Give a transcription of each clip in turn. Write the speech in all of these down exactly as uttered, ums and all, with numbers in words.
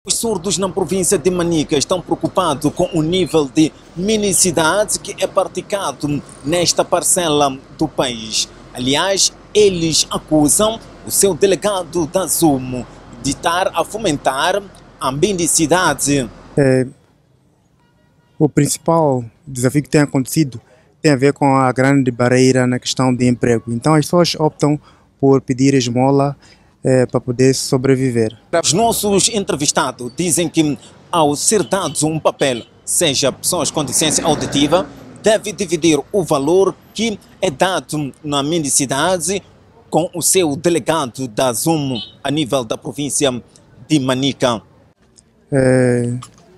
Os surdos na província de Manica estão preocupados com o nível de mendicidade que é praticado nesta parcela do país. Aliás, eles acusam o seu delegado da Zumo de estar a fomentar a mendicidade. É, o principal desafio que tem acontecido tem a ver com a grande barreira na questão de emprego. Então as pessoas optam por pedir esmola é, para poder sobreviver. Os nossos entrevistados dizem que ao ser dado um papel, seja pessoas com deficiência auditiva, deve dividir o valor que é dado na mendicidade com o seu delegado da Zumo a nível da província de Manica. É,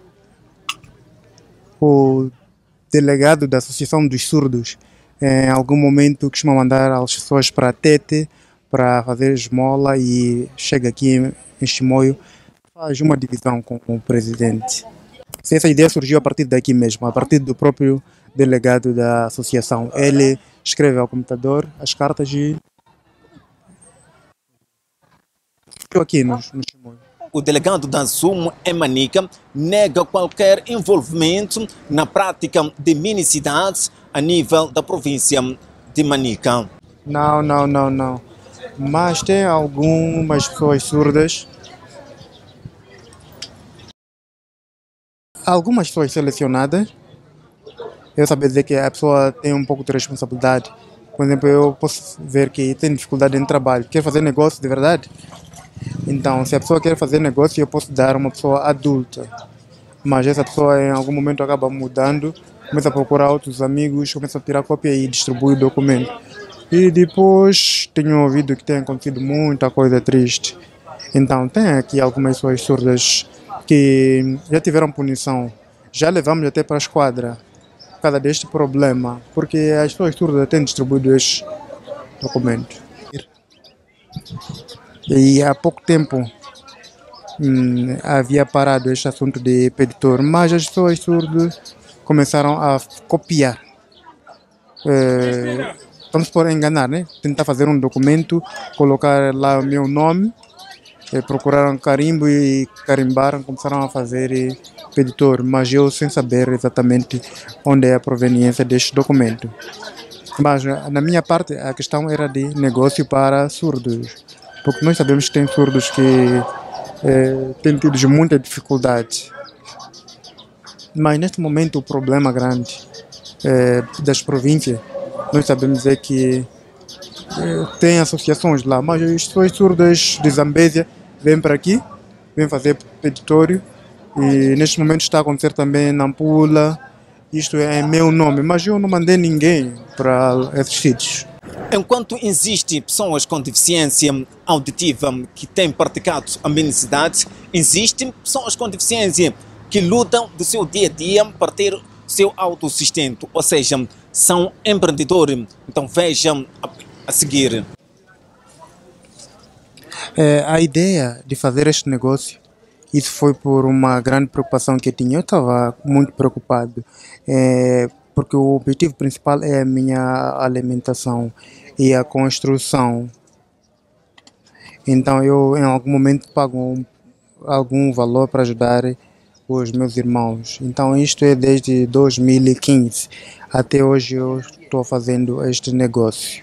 o delegado da Associação dos Surdos, em algum momento, costuma mandar as pessoas para a Tete para fazer esmola e chega aqui em Chimoio, faz uma divisão com o presidente. Essa ideia surgiu a partir daqui mesmo, a partir do próprio delegado da associação. Ele escreve ao computador as cartas e aqui no, no Chimoio. O delegado da Zumo em Manica nega qualquer envolvimento na prática de mendicidade a nível da província de Manica. Não, não, não, não. Mas tem algumas pessoas surdas, algumas pessoas selecionadas. Eu sabia dizer que a pessoa tem um pouco de responsabilidade. Por exemplo, eu posso ver que tem dificuldade em trabalho, quer fazer negócio de verdade. Então, se a pessoa quer fazer negócio, eu posso dar uma pessoa adulta. Mas essa pessoa em algum momento acaba mudando, começa a procurar outros amigos, começa a tirar cópia e distribui o documento. E depois tenho ouvido que tem acontecido muita coisa triste. Então tem aqui algumas pessoas surdas que já tiveram punição. Já levamos até para a esquadra por causa deste problema, porque as pessoas surdas têm distribuído estes documentos. E há pouco tempo hum, havia parado este assunto de peditor, mas as pessoas surdas começaram a copiar. É, vamos por enganar, né? Tentar fazer um documento, colocar lá o meu nome, é, procuraram carimbo e carimbaram, começaram a fazer é, peditor, mas eu sem saber exatamente onde é a proveniência deste documento. Mas na minha parte a questão era de negócio para surdos, porque nós sabemos que tem surdos que é, têm tido muita dificuldade. Mas neste momento o problema grande é, das províncias, nós sabemos é que é, tem associações lá, mas as pessoas surdas de Zambésia vêm para aqui, vêm fazer peditório e neste momento está a acontecer também na Nampula. Isto é em meu nome, mas eu não mandei ninguém para esses sítios. Enquanto existem pessoas com deficiência auditiva que têm praticado a mendicidade, existem pessoas com deficiência que lutam do seu dia a dia para ter seu autossustento, ou seja, são empreendedores. Então vejam a, a seguir. É, a ideia de fazer este negócio, isso foi por uma grande preocupação que eu tinha. Eu estava muito preocupado, é, porque o objetivo principal é a minha alimentação e a construção. Então eu em algum momento pago um, algum valor para ajudar os meus irmãos. Então isto é desde dois mil e quinze até hoje eu estou fazendo este negócio.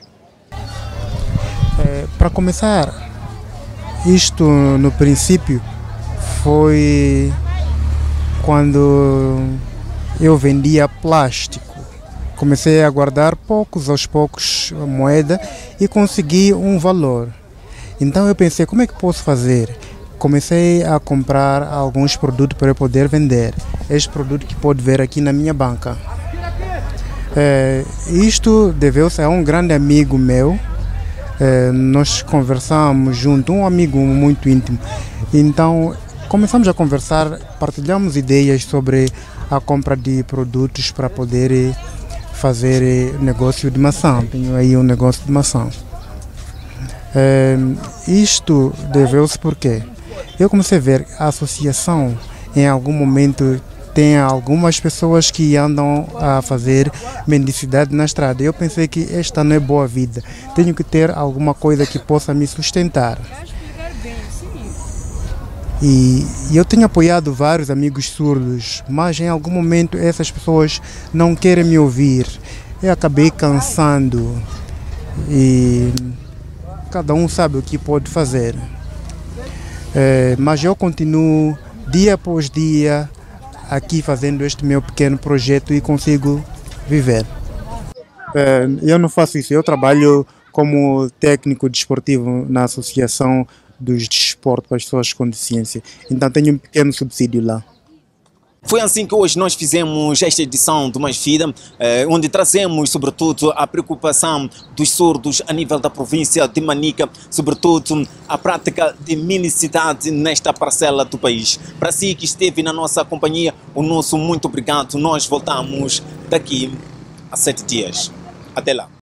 É, para começar, isto no princípio foi quando eu vendia plástico. Comecei a guardar poucos aos poucos a moeda e consegui um valor. Então eu pensei, como é que posso fazer? Comecei a comprar alguns produtos para eu poder vender. Este produto que pode ver aqui na minha banca. É, isto deveu-se a um grande amigo meu. É, nós conversamos junto, um amigo muito íntimo. Então começamos a conversar, partilhamos ideias sobre a compra de produtos para poder fazer negócio de maçã. Tenho aí um negócio de maçã. É, isto deveu-se porque eu comecei a ver a associação em algum momento tem algumas pessoas que andam a fazer mendicidade na estrada. Eu pensei que esta não é boa vida, tenho que ter alguma coisa que possa me sustentar. E, e eu tenho apoiado vários amigos surdos, mas em algum momento essas pessoas não querem me ouvir. Eu acabei cansando e cada um sabe o que pode fazer. É, mas eu continuo dia após dia aqui fazendo este meu pequeno projeto e consigo viver. É, eu não faço isso, eu trabalho como técnico desportivo na Associação dos Desportos para as Pessoas com Deficiência. Então tenho um pequeno subsídio lá. Foi assim que hoje nós fizemos esta edição do Mais Vida, eh, onde trazemos sobretudo a preocupação dos surdos a nível da província de Manica, sobretudo a prática de mendicidade nesta parcela do país. Para si que esteve na nossa companhia, o nosso muito obrigado. Nós voltamos daqui a sete dias. Até lá.